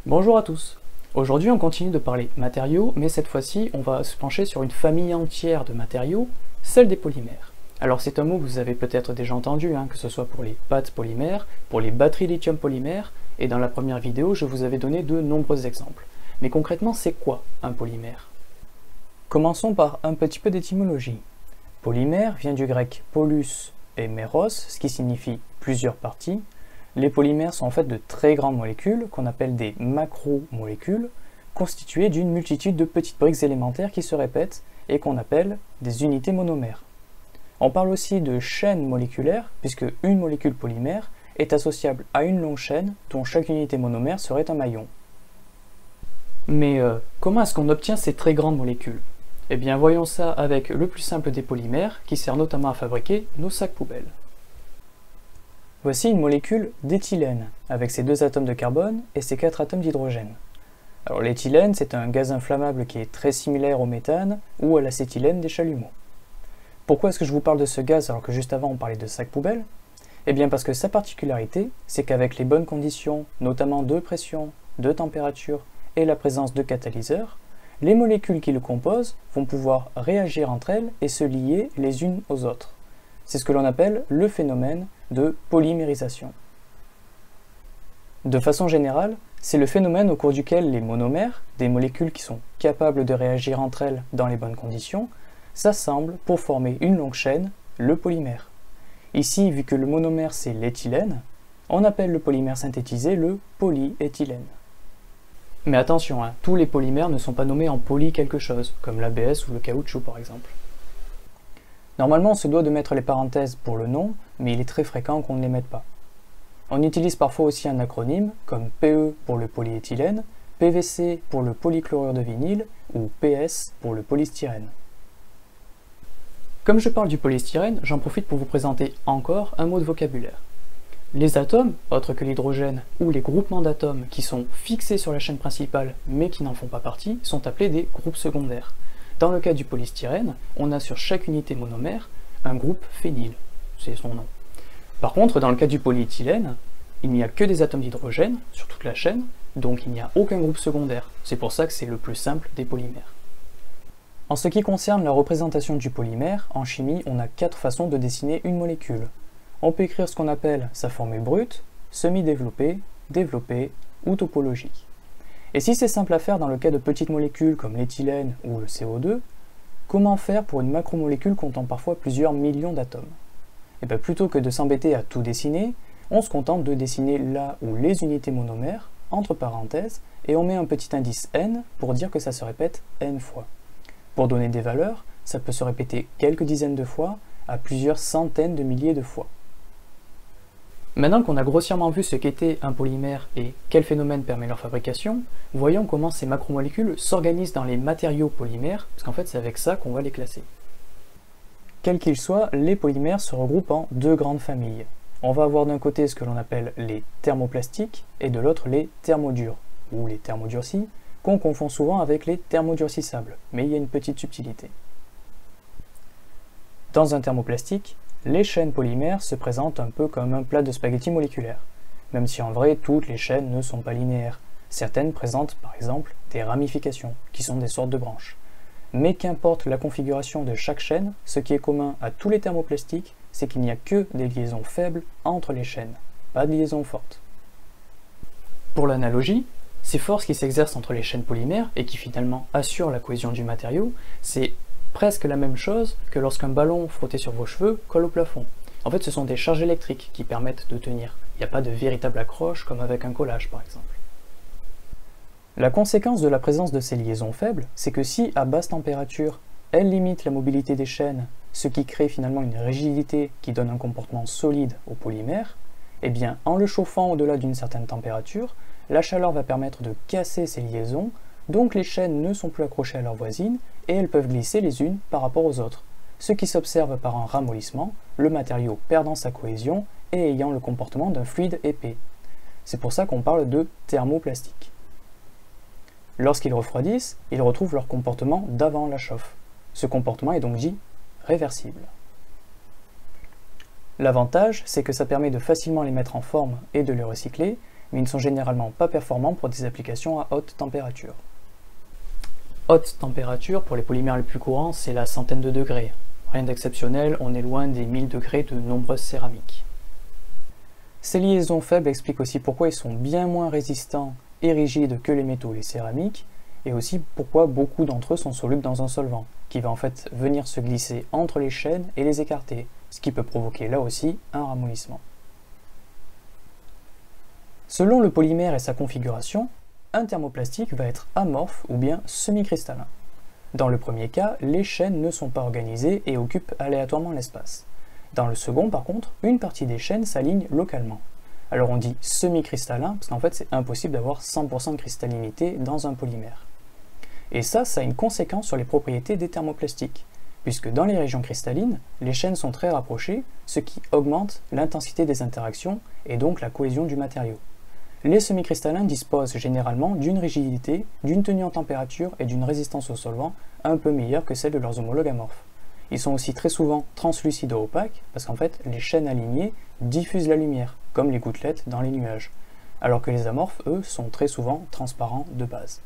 Bonjour à tous. Aujourd'hui on continue de parler matériaux, mais cette fois-ci on va se pencher sur une famille entière de matériaux, celle des polymères. Alors c'est un mot que vous avez peut-être déjà entendu, que ce soit pour les pâtes polymères, pour les batteries lithium polymères, et dans la première vidéo je vous avais donné de nombreux exemples. Mais concrètement c'est quoi un polymère? Commençons par un petit peu d'étymologie. Polymère vient du grec polus et méros, ce qui signifie plusieurs parties. Les polymères sont en fait de très grandes molécules, qu'on appelle des macromolécules, constituées d'une multitude de petites briques élémentaires qui se répètent et qu'on appelle des unités monomères. On parle aussi de chaînes moléculaires, puisque une molécule polymère est associable à une longue chaîne dont chaque unité monomère serait un maillon. Mais comment est-ce qu'on obtient ces très grandes molécules? Eh bien voyons ça avec le plus simple des polymères, qui sert notamment à fabriquer nos sacs poubelles. Voici une molécule d'éthylène, avec ses 2 atomes de carbone et ses 4 atomes d'hydrogène. Alors l'éthylène, c'est un gaz inflammable qui est très similaire au méthane ou à l'acétylène des chalumeaux. Pourquoi est-ce que je vous parle de ce gaz alors que juste avant on parlait de sacs poubelles? Eh bien parce que sa particularité, c'est qu'avec les bonnes conditions, notamment de pression, de température et la présence de catalyseurs, les molécules qui le composent vont pouvoir réagir entre elles et se lier les unes aux autres. C'est ce que l'on appelle le phénomène de polymérisation. De façon générale, c'est le phénomène au cours duquel les monomères, des molécules qui sont capables de réagir entre elles dans les bonnes conditions, s'assemblent pour former une longue chaîne, le polymère. Ici, vu que le monomère c'est l'éthylène, on appelle le polymère synthétisé le polyéthylène. Mais attention, tous les polymères ne sont pas nommés en poly quelque chose, comme l'ABS ou le caoutchouc par exemple. Normalement, on se doit de mettre les parenthèses pour le nom, mais il est très fréquent qu'on ne les mette pas. On utilise parfois aussi un acronyme, comme PE pour le polyéthylène, PVC pour le polychlorure de vinyle, ou PS pour le polystyrène. Comme je parle du polystyrène, j'en profite pour vous présenter encore un mot de vocabulaire. Les atomes, autres que l'hydrogène, ou les groupements d'atomes qui sont fixés sur la chaîne principale mais qui n'en font pas partie, sont appelés des groupes secondaires. Dans le cas du polystyrène, on a sur chaque unité monomère un groupe phényl, c'est son nom. Par contre, dans le cas du polyéthylène, il n'y a que des atomes d'hydrogène sur toute la chaîne, donc il n'y a aucun groupe secondaire. C'est pour ça que c'est le plus simple des polymères. En ce qui concerne la représentation du polymère, en chimie, on a 4 façons de dessiner une molécule. On peut écrire ce qu'on appelle sa formule brute, semi-développée, développée ou topologique. Et si c'est simple à faire dans le cas de petites molécules comme l'éthylène ou le CO2, comment faire pour une macromolécule comptant parfois plusieurs millions d'atomes? Et bien plutôt que de s'embêter à tout dessiner, on se contente de dessiner là où les unités monomères, entre parenthèses, et on met un petit indice n pour dire que ça se répète n fois. Pour donner des valeurs, ça peut se répéter quelques dizaines de fois à plusieurs centaines de milliers de fois. Maintenant qu'on a grossièrement vu ce qu'était un polymère et quel phénomène permet leur fabrication, voyons comment ces macromolécules s'organisent dans les matériaux polymères, parce qu'en fait c'est avec ça qu'on va les classer. Quels qu'ils soient, les polymères se regroupent en 2 grandes familles. On va avoir d'un côté ce que l'on appelle les thermoplastiques et de l'autre les thermodurs, ou les thermodurcis, qu'on confond souvent avec les thermodurcissables, mais il y a une petite subtilité. Dans un thermoplastique, les chaînes polymères se présentent un peu comme un plat de spaghettis moléculaires, même si en vrai toutes les chaînes ne sont pas linéaires. Certaines présentent par exemple des ramifications, qui sont des sortes de branches. Mais qu'importe la configuration de chaque chaîne, ce qui est commun à tous les thermoplastiques, c'est qu'il n'y a que des liaisons faibles entre les chaînes, pas de liaisons fortes. Pour l'analogie, ces forces qui s'exercent entre les chaînes polymères et qui finalement assurent la cohésion du matériau, c'est presque la même chose que lorsqu'un ballon frotté sur vos cheveux colle au plafond. En fait, ce sont des charges électriques qui permettent de tenir. Il n'y a pas de véritable accroche comme avec un collage par exemple. La conséquence de la présence de ces liaisons faibles, c'est que si à basse température, elles limitent la mobilité des chaînes, ce qui crée finalement une rigidité qui donne un comportement solide au polymère, eh bien en le chauffant au-delà d'une certaine température, la chaleur va permettre de casser ces liaisons, donc les chaînes ne sont plus accrochées à leurs voisines et elles peuvent glisser les unes par rapport aux autres, ce qui s'observe par un ramollissement, le matériau perdant sa cohésion et ayant le comportement d'un fluide épais. C'est pour ça qu'on parle de thermoplastique. Lorsqu'ils refroidissent, ils retrouvent leur comportement d'avant la chauffe. Ce comportement est donc dit réversible. L'avantage, c'est que ça permet de facilement les mettre en forme et de les recycler, mais ils ne sont généralement pas performants pour des applications à haute température. Haute température, pour les polymères les plus courants, c'est la centaine de degrés. Rien d'exceptionnel, on est loin des 1000 degrés de nombreuses céramiques. Ces liaisons faibles expliquent aussi pourquoi ils sont bien moins résistants et rigides que les métaux et les céramiques, et aussi pourquoi beaucoup d'entre eux sont solubles dans un solvant, qui va en fait venir se glisser entre les chaînes et les écarter, ce qui peut provoquer là aussi un ramollissement. Selon le polymère et sa configuration, un thermoplastique va être amorphe ou bien semi-cristallin. Dans le premier cas, les chaînes ne sont pas organisées et occupent aléatoirement l'espace. Dans le second, par contre, une partie des chaînes s'aligne localement. Alors on dit semi-cristallin parce qu'en fait c'est impossible d'avoir 100% de cristallinité dans un polymère. Et ça a une conséquence sur les propriétés des thermoplastiques, puisque dans les régions cristallines, les chaînes sont très rapprochées, ce qui augmente l'intensité des interactions et donc la cohésion du matériau. Les semi-cristallins disposent généralement d'une rigidité, d'une tenue en température et d'une résistance au solvant un peu meilleure que celle de leurs homologues amorphes. Ils sont aussi très souvent translucides ou opaques, parce qu'en fait, les chaînes alignées diffusent la lumière, comme les gouttelettes dans les nuages, alors que les amorphes, eux, sont très souvent transparents de base.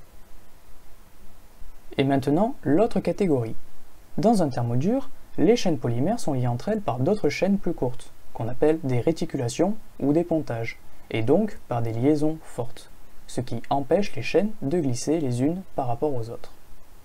Et maintenant, l'autre catégorie. Dans un thermodur, les chaînes polymères sont liées entre elles par d'autres chaînes plus courtes, qu'on appelle des réticulations ou des pontages, et donc par des liaisons fortes, ce qui empêche les chaînes de glisser les unes par rapport aux autres.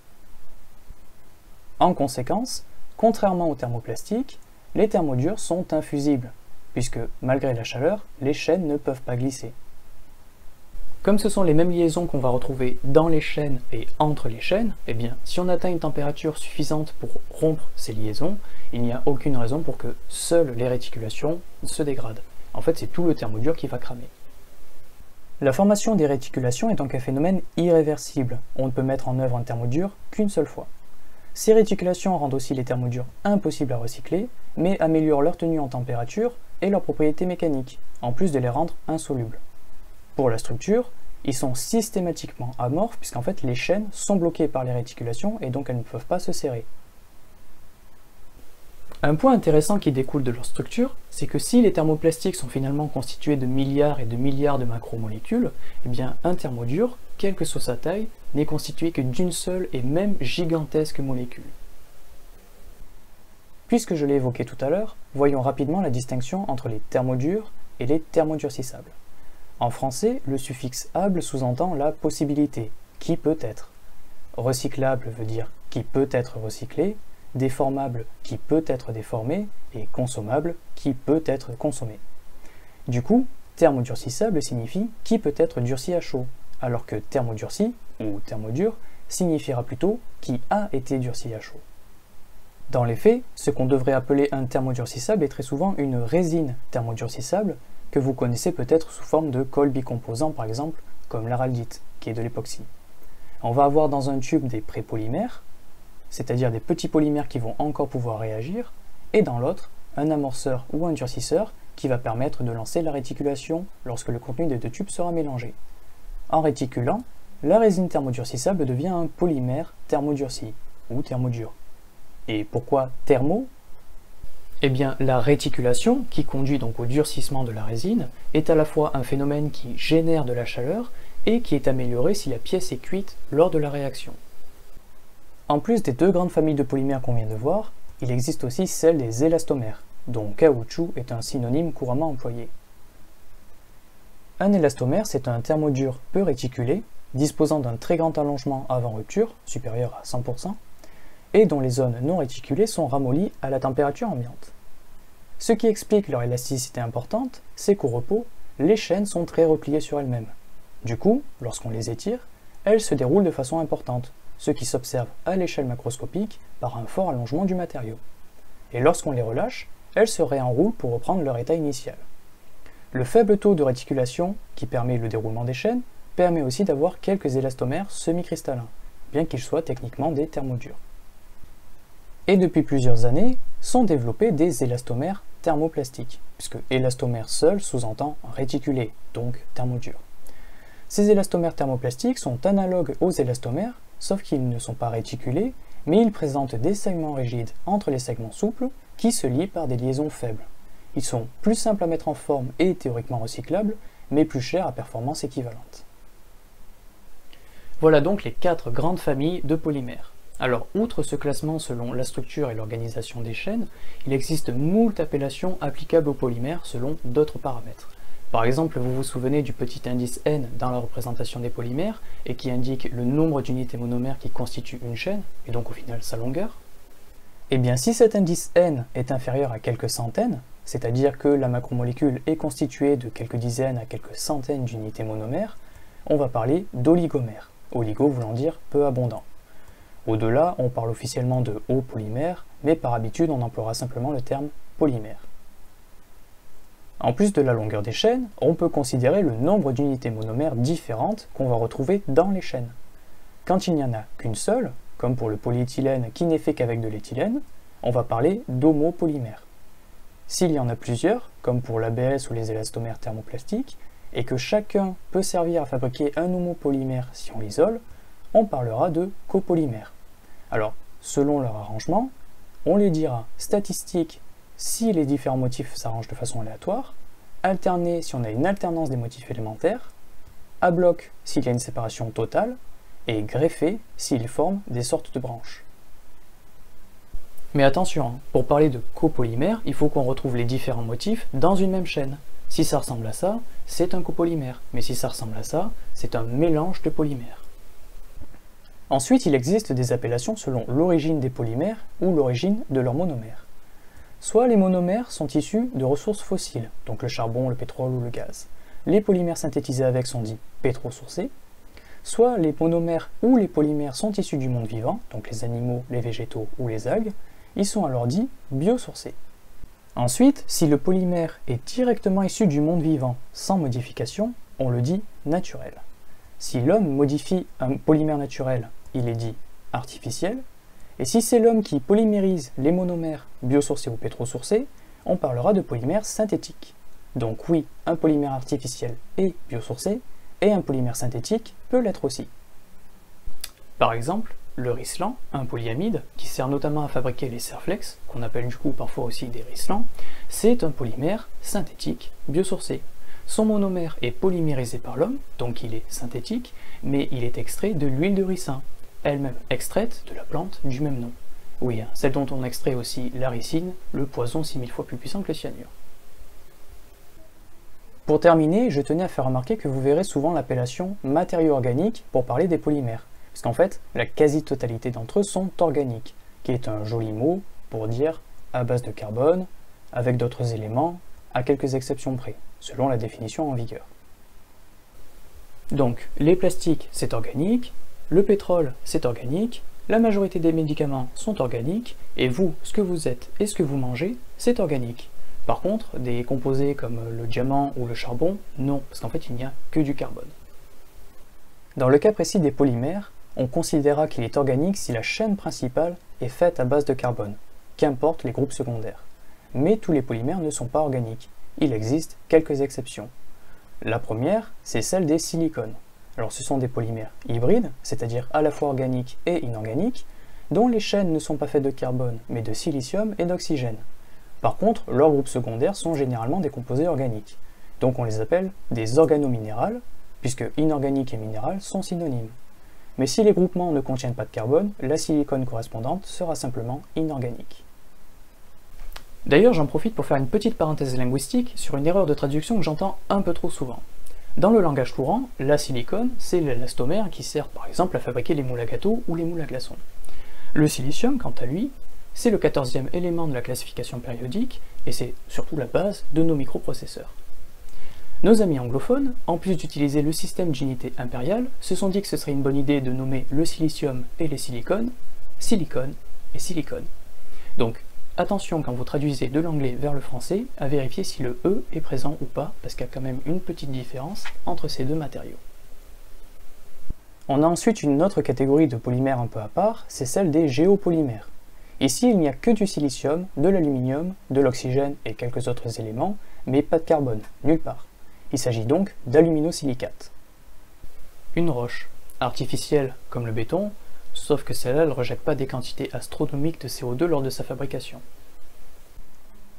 En conséquence, contrairement aux thermoplastiques, les thermodurs sont infusibles, puisque malgré la chaleur, les chaînes ne peuvent pas glisser. Comme ce sont les mêmes liaisons qu'on va retrouver dans les chaînes et entre les chaînes, eh bien, si on atteint une température suffisante pour rompre ces liaisons, il n'y a aucune raison pour que seules les réticulations se dégradent. En fait, c'est tout le thermodur qui va cramer. La formation des réticulations est donc un phénomène irréversible. On ne peut mettre en œuvre un thermodur qu'une seule fois. Ces réticulations rendent aussi les thermodurs impossibles à recycler, mais améliorent leur tenue en température et leurs propriétés mécaniques, en plus de les rendre insolubles. Pour la structure, ils sont systématiquement amorphes puisqu'en fait les chaînes sont bloquées par les réticulations et donc elles ne peuvent pas se serrer. Un point intéressant qui découle de leur structure, c'est que si les thermoplastiques sont finalement constitués de milliards et de milliards de macromolécules, eh bien un thermodur, quelle que soit sa taille, n'est constitué que d'une seule et même gigantesque molécule. Puisque je l'ai évoqué tout à l'heure, voyons rapidement la distinction entre les thermodurs et les thermodurcissables. En français, le suffixe able sous-entend la possibilité, qui peut être. Recyclable veut dire qui peut être recyclé, déformable qui peut être déformé, et consommable qui peut être consommé. Du coup, thermodurcissable signifie qui peut être durci à chaud, alors que thermodurci, ou thermodur, signifiera plutôt qui a été durci à chaud. Dans les faits, ce qu'on devrait appeler un thermodurcissable est très souvent une résine thermodurcissable, que vous connaissez peut-être sous forme de colle bicomposant par exemple, comme l'araldite, qui est de l'époxy. On va avoir dans un tube des prépolymères, c'est-à-dire des petits polymères qui vont encore pouvoir réagir, et dans l'autre, un amorceur ou un durcisseur qui va permettre de lancer la réticulation lorsque le contenu des deux tubes sera mélangé. En réticulant, la résine thermodurcissable devient un polymère thermodurci, ou thermodur. Et pourquoi thermo ? Eh bien, la réticulation, qui conduit donc au durcissement de la résine, est à la fois un phénomène qui génère de la chaleur et qui est amélioré si la pièce est cuite lors de la réaction. En plus des deux grandes familles de polymères qu'on vient de voir, il existe aussi celle des élastomères, dont caoutchouc est un synonyme couramment employé. Un élastomère, c'est un thermodur peu réticulé, disposant d'un très grand allongement avant rupture, supérieur à 100%, et dont les zones non réticulées sont ramollies à la température ambiante. Ce qui explique leur élasticité importante, c'est qu'au repos, les chaînes sont très repliées sur elles-mêmes. Du coup, lorsqu'on les étire, elles se déroulent de façon importante, ce qui s'observe à l'échelle macroscopique par un fort allongement du matériau. Et lorsqu'on les relâche, elles se réenroulent pour reprendre leur état initial. Le faible taux de réticulation, qui permet le déroulement des chaînes, permet aussi d'avoir quelques élastomères semi-cristallins, bien qu'ils soient techniquement des thermodurs. Et depuis plusieurs années, sont développés des élastomères thermoplastiques, puisque élastomère seul sous-entend réticulé, donc thermodur. Ces élastomères thermoplastiques sont analogues aux élastomères, sauf qu'ils ne sont pas réticulés, mais ils présentent des segments rigides entre les segments souples qui se lient par des liaisons faibles. Ils sont plus simples à mettre en forme et théoriquement recyclables, mais plus cher à performance équivalente. Voilà donc les 4 grandes familles de polymères. Alors, outre ce classement selon la structure et l'organisation des chaînes, il existe moult appellations applicables aux polymères selon d'autres paramètres. Par exemple, vous vous souvenez du petit indice N dans la représentation des polymères, et qui indique le nombre d'unités monomères qui constituent une chaîne, et donc au final sa longueur. Et bien si cet indice N est inférieur à quelques centaines, c'est-à-dire que la macromolécule est constituée de quelques dizaines à quelques centaines d'unités monomères, on va parler d'oligomère. Oligo voulant dire peu abondant. Au-delà, on parle officiellement de haut polymère, mais par habitude on emploiera simplement le terme polymère. En plus de la longueur des chaînes, on peut considérer le nombre d'unités monomères différentes qu'on va retrouver dans les chaînes. Quand il n'y en a qu'une seule, comme pour le polyéthylène qui n'est fait qu'avec de l'éthylène, on va parler d'homopolymère. S'il y en a plusieurs, comme pour l'ABS ou les élastomères thermoplastiques, et que chacun peut servir à fabriquer un homopolymère si on l'isole, on parlera de copolymère. Alors, selon leur arrangement, on les dira statistiques si les différents motifs s'arrangent de façon aléatoire, alternés si on a une alternance des motifs élémentaires, à bloc s'il y a une séparation totale, et greffés s'ils forment des sortes de branches. Mais attention, pour parler de copolymère, il faut qu'on retrouve les différents motifs dans une même chaîne. Si ça ressemble à ça, c'est un copolymère, mais si ça ressemble à ça, c'est un mélange de polymères. Ensuite, il existe des appellations selon l'origine des polymères ou l'origine de leurs monomères. Soit les monomères sont issus de ressources fossiles, donc le charbon, le pétrole ou le gaz. Les polymères synthétisés avec sont dits pétrosourcés. Soit les monomères ou les polymères sont issus du monde vivant, donc les animaux, les végétaux ou les algues, ils sont alors dits biosourcés. Ensuite, si le polymère est directement issu du monde vivant, sans modification, on le dit naturel. Si l'homme modifie un polymère naturel, il est dit artificiel. Et si c'est l'homme qui polymérise les monomères biosourcés ou pétrosourcés, on parlera de polymère synthétique. Donc oui, un polymère artificiel est biosourcé, et un polymère synthétique peut l'être aussi. Par exemple, le Rislan, un polyamide, qui sert notamment à fabriquer les Serflex, qu'on appelle du coup parfois aussi des Rislans, c'est un polymère synthétique biosourcé. Son monomère est polymérisé par l'homme, donc il est synthétique, mais il est extrait de l'huile de ricin, elle-même extraite de la plante du même nom. Oui, celle dont on extrait aussi la ricine, le poison 6000 fois plus puissant que le cyanure. Pour terminer, je tenais à faire remarquer que vous verrez souvent l'appellation matériaux organiques pour parler des polymères, parce qu'en fait, la quasi-totalité d'entre eux sont organiques, qui est un joli mot pour dire à base de carbone, avec d'autres éléments, à quelques exceptions près, selon la définition en vigueur. Donc, les plastiques, c'est organique, le pétrole, c'est organique, la majorité des médicaments sont organiques, et vous, ce que vous êtes et ce que vous mangez, c'est organique. Par contre, des composés comme le diamant ou le charbon, non, parce qu'en fait, il n'y a que du carbone. Dans le cas précis des polymères, on considérera qu'il est organique si la chaîne principale est faite à base de carbone, qu'importe les groupes secondaires. Mais tous les polymères ne sont pas organiques, il existe quelques exceptions. La première, c'est celle des silicones. Alors ce sont des polymères hybrides, c'est-à-dire à la fois organiques et inorganiques, dont les chaînes ne sont pas faites de carbone, mais de silicium et d'oxygène. Par contre, leurs groupes secondaires sont généralement des composés organiques, donc on les appelle des organominérales, puisque inorganique et minéral sont synonymes. Mais si les groupements ne contiennent pas de carbone, la silicone correspondante sera simplement inorganique. D'ailleurs, j'en profite pour faire une petite parenthèse linguistique sur une erreur de traduction que j'entends un peu trop souvent. Dans le langage courant, la silicone, c'est l'élastomère qui sert par exemple à fabriquer les moules à gâteaux ou les moules à glaçons. Le silicium, quant à lui, c'est le 14e élément de la classification périodique, et c'est surtout la base de nos microprocesseurs. Nos amis anglophones, en plus d'utiliser le système d'unité impériale, se sont dit que ce serait une bonne idée de nommer le silicium et les silicones, silicone et silicone. Donc, attention quand vous traduisez de l'anglais vers le français, à vérifier si le E est présent ou pas, parce qu'il y a quand même une petite différence entre ces deux matériaux. On a ensuite une autre catégorie de polymères un peu à part, c'est celle des géopolymères. Ici, il n'y a que du silicium, de l'aluminium, de l'oxygène et quelques autres éléments, mais pas de carbone, nulle part. Il s'agit donc d'aluminosilicate. Une roche, artificielle comme le béton, sauf que celle-là ne rejette pas des quantités astronomiques de CO2 lors de sa fabrication.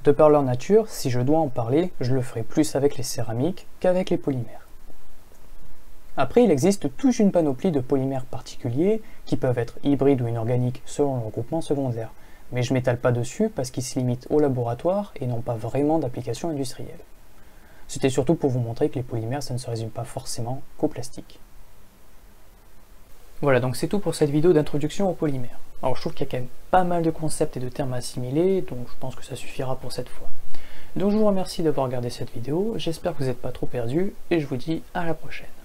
De par leur nature, si je dois en parler, je le ferai plus avec les céramiques qu'avec les polymères. Après, il existe toute une panoplie de polymères particuliers qui peuvent être hybrides ou inorganiques selon leur groupement secondaire, mais je m'étale pas dessus parce qu'ils se limitent au laboratoire et n'ont pas vraiment d'application industrielle. C'était surtout pour vous montrer que les polymères, ça ne se résume pas forcément qu'au plastique. Voilà, donc c'est tout pour cette vidéo d'introduction aux polymères. Alors je trouve qu'il y a quand même pas mal de concepts et de termes à assimiler, donc je pense que ça suffira pour cette fois. Donc je vous remercie d'avoir regardé cette vidéo, j'espère que vous n'êtes pas trop perdus, et je vous dis à la prochaine.